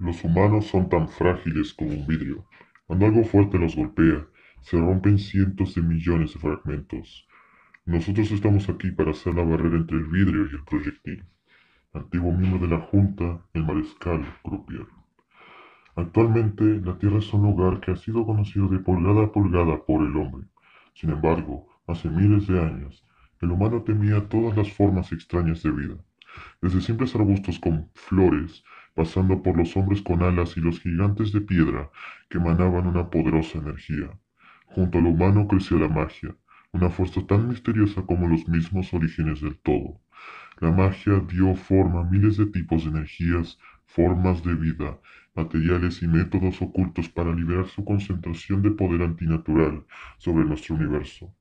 Los humanos son tan frágiles como un vidrio. Cuando algo fuerte los golpea, se rompen cientos de millones de fragmentos. Nosotros estamos aquí para hacer la barrera entre el vidrio y el proyectil. Antiguo miembro de la Junta, el mariscal Croupier. Actualmente, la Tierra es un lugar que ha sido conocido de pulgada a pulgada por el hombre. Sin embargo, hace miles de años, el humano temía todas las formas extrañas de vida, desde simples arbustos con flores, pasando por los hombres con alas y los gigantes de piedra que emanaban una poderosa energía. Junto al humano creció la magia, una fuerza tan misteriosa como los mismos orígenes del todo. La magia dio forma a miles de tipos de energías, formas de vida, materiales y métodos ocultos para liberar su concentración de poder antinatural sobre nuestro universo.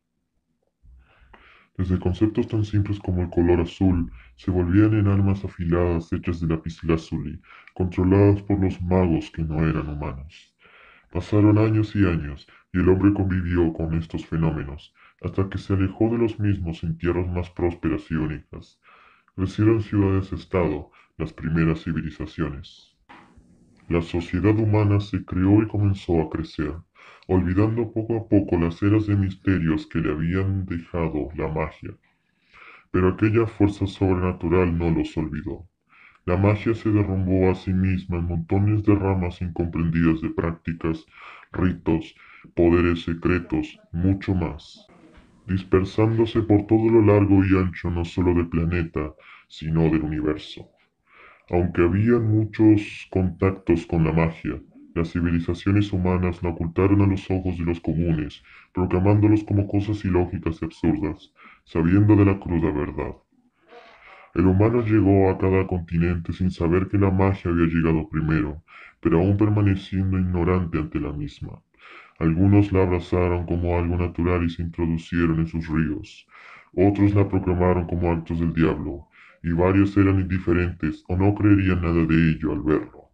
Desde conceptos tan simples como el color azul se volvían en armas afiladas hechas de lapislázuli, controladas por los magos que no eran humanos. Pasaron años y años, y el hombre convivió con estos fenómenos, hasta que se alejó de los mismos en tierras más prósperas y únicas. Crecieron ciudades-estado, las primeras civilizaciones. La sociedad humana se creó y comenzó a crecer, olvidando poco a poco las eras de misterios que le habían dejado la magia. Pero aquella fuerza sobrenatural no los olvidó. La magia se derrumbó a sí misma en montones de ramas incomprendidas de prácticas, ritos, poderes secretos, mucho más, dispersándose por todo lo largo y ancho no solo del planeta, sino del universo. Aunque había muchos contactos con la magia, las civilizaciones humanas la ocultaron a los ojos de los comunes, proclamándolos como cosas ilógicas y absurdas, sabiendo de la cruda verdad. El humano llegó a cada continente sin saber que la magia había llegado primero, pero aún permaneciendo ignorante ante la misma. Algunos la abrazaron como algo natural y se introducieron en sus ríos. Otros la proclamaron como actos del diablo, y varios eran indiferentes o no creerían nada de ello al verlo.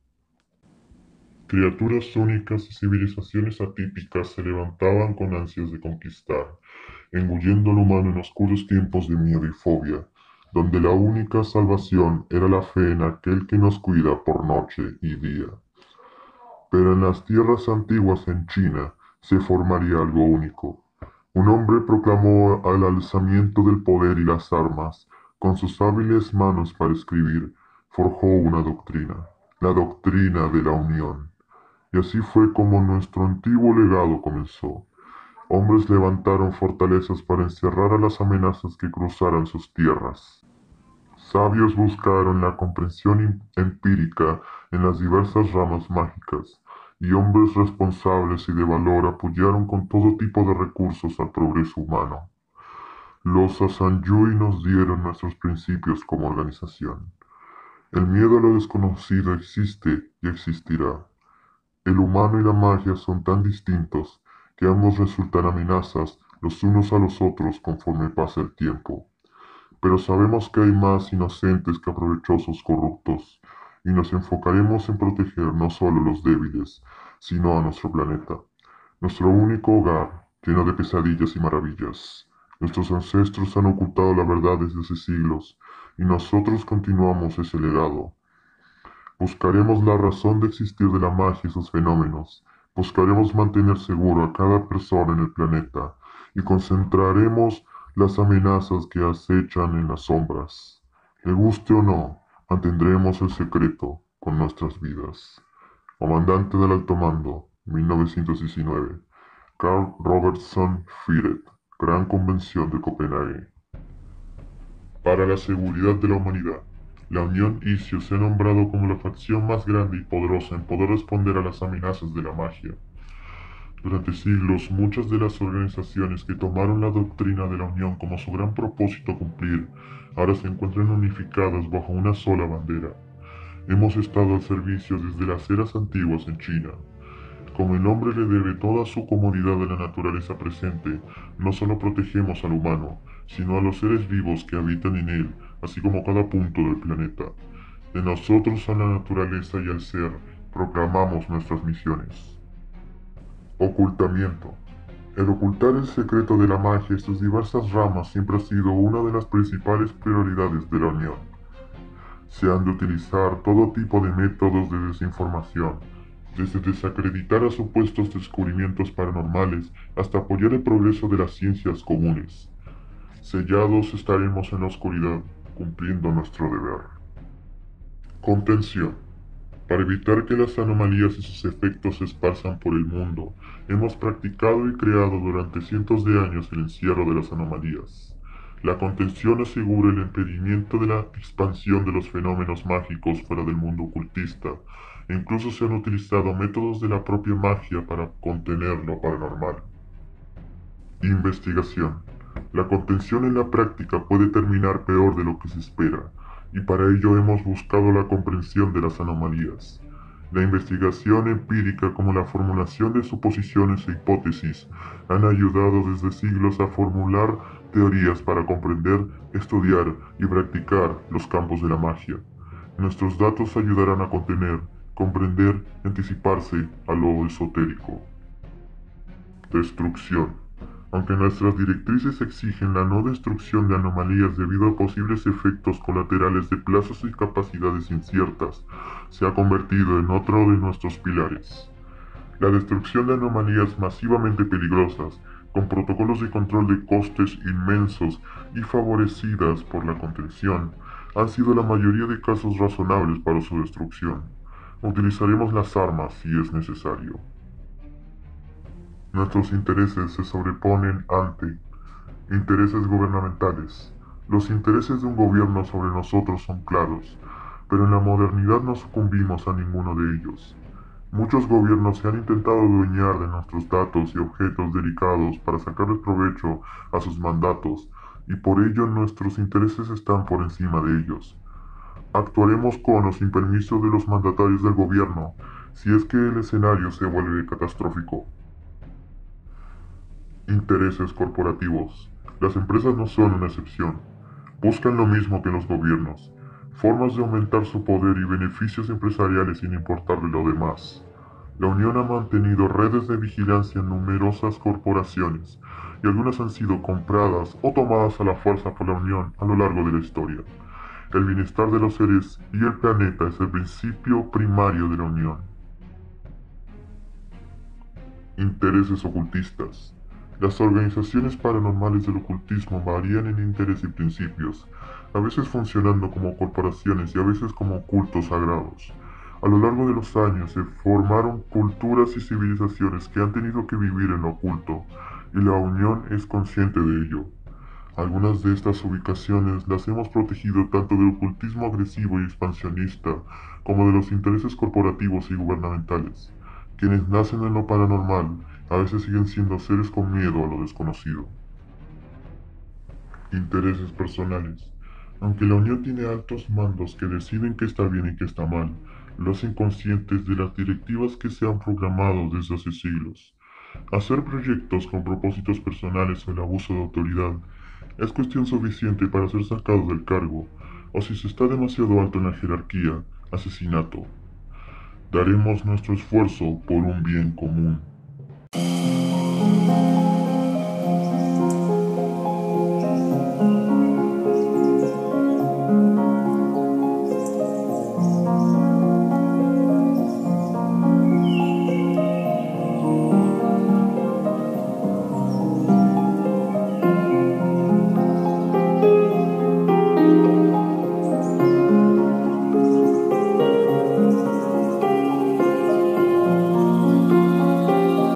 Criaturas únicas y civilizaciones atípicas se levantaban con ansias de conquistar, engullendo al humano en oscuros tiempos de miedo y fobia, donde la única salvación era la fe en aquel que nos cuida por noche y día. Pero en las tierras antiguas en China se formaría algo único. Un hombre proclamó el alzamiento del poder y las armas. Con sus hábiles manos para escribir, forjó una doctrina, la doctrina de la unión. Y así fue como nuestro antiguo legado comenzó. Hombres levantaron fortalezas para encerrar a las amenazas que cruzaran sus tierras. Sabios buscaron la comprensión empírica en las diversas ramas mágicas, y hombres responsables y de valor apoyaron con todo tipo de recursos al progreso humano. Los Asanjui nos dieron nuestros principios como organización. El miedo a lo desconocido existe y existirá. El humano y la magia son tan distintos que ambos resultan amenazas los unos a los otros conforme pasa el tiempo. Pero sabemos que hay más inocentes que aprovechosos corruptos, y nos enfocaremos en proteger no solo a los débiles, sino a nuestro planeta, nuestro único hogar, lleno de pesadillas y maravillas. Nuestros ancestros han ocultado la verdad desde hace siglos, y nosotros continuamos ese legado. Buscaremos la razón de existir de la magia y sus fenómenos. Buscaremos mantener seguro a cada persona en el planeta y concentraremos las amenazas que acechan en las sombras. Le guste o no, mantendremos el secreto con nuestras vidas. Comandante del Alto Mando, 1919. Carl Robertson Firet, Gran Convención de Copenhague. Para la seguridad de la humanidad, la Unión Isio se ha nombrado como la facción más grande y poderosa en poder responder a las amenazas de la magia. Durante siglos, muchas de las organizaciones que tomaron la doctrina de la Unión como su gran propósito cumplir, ahora se encuentran unificadas bajo una sola bandera. Hemos estado al servicio desde las eras antiguas en China. Como el hombre le debe toda su comodidad a la naturaleza presente, no solo protegemos al humano, sino a los seres vivos que habitan en él, así como cada punto del planeta. De nosotros a la naturaleza y al ser, proclamamos nuestras misiones. Ocultamiento. El ocultar el secreto de la magia y sus diversas ramas siempre ha sido una de las principales prioridades de la Unión. Se han de utilizar todo tipo de métodos de desinformación, desde desacreditar a supuestos descubrimientos paranormales hasta apoyar el progreso de las ciencias comunes. Sellados estaremos en la oscuridad, cumpliendo nuestro deber. Contención. Para evitar que las anomalías y sus efectos se esparzan por el mundo, hemos practicado y creado durante cientos de años el encierro de las anomalías. La contención asegura el impedimento de la expansión de los fenómenos mágicos fuera del mundo ocultista, e incluso se han utilizado métodos de la propia magia para contener lo paranormal. Investigación. La contención en la práctica puede terminar peor de lo que se espera, y para ello hemos buscado la comprensión de las anomalías. La investigación empírica como la formulación de suposiciones e hipótesis han ayudado desde siglos a formular teorías para comprender, estudiar y practicar los campos de la magia. Nuestros datos ayudarán a contener, comprender y anticiparse a lo esotérico. Destrucción. Aunque nuestras directrices exigen la no destrucción de anomalías debido a posibles efectos colaterales de plazos y capacidades inciertas, se ha convertido en otro de nuestros pilares. La destrucción de anomalías masivamente peligrosas, con protocolos de control de costes inmensos y favorecidas por la contención, han sido la mayoría de casos razonables para su destrucción. Utilizaremos las armas si es necesario. Nuestros intereses se sobreponen ante intereses gubernamentales. Los intereses de un gobierno sobre nosotros son claros, pero en la modernidad no sucumbimos a ninguno de ellos. Muchos gobiernos se han intentado adueñar de nuestros datos y objetos delicados para sacarles provecho a sus mandatos, y por ello nuestros intereses están por encima de ellos. Actuaremos con o sin permiso de los mandatarios del gobierno, si es que el escenario se vuelve catastrófico. Intereses corporativos. Las empresas no son una excepción. Buscan lo mismo que los gobiernos, formas de aumentar su poder y beneficios empresariales sin importarle lo demás. La Unión ha mantenido redes de vigilancia en numerosas corporaciones, y algunas han sido compradas o tomadas a la fuerza por la Unión a lo largo de la historia. El bienestar de los seres y el planeta es el principio primario de la Unión. Intereses ocultistas. Las organizaciones paranormales del ocultismo varían en interés y principios, a veces funcionando como corporaciones y a veces como cultos sagrados. A lo largo de los años se formaron culturas y civilizaciones que han tenido que vivir en lo oculto, y la Unión es consciente de ello. Algunas de estas ubicaciones las hemos protegido tanto del ocultismo agresivo y expansionista como de los intereses corporativos y gubernamentales. Quienes nacen en lo paranormal a veces siguen siendo seres con miedo a lo desconocido. Intereses personales. Aunque la Unión tiene altos mandos que deciden qué está bien y qué está mal, lo hacen conscientes de las directivas que se han programado desde hace siglos. Hacer proyectos con propósitos personales o el abuso de autoridad es cuestión suficiente para ser sacados del cargo, o si se está demasiado alto en la jerarquía, asesinato. Daremos nuestro esfuerzo por un bien común.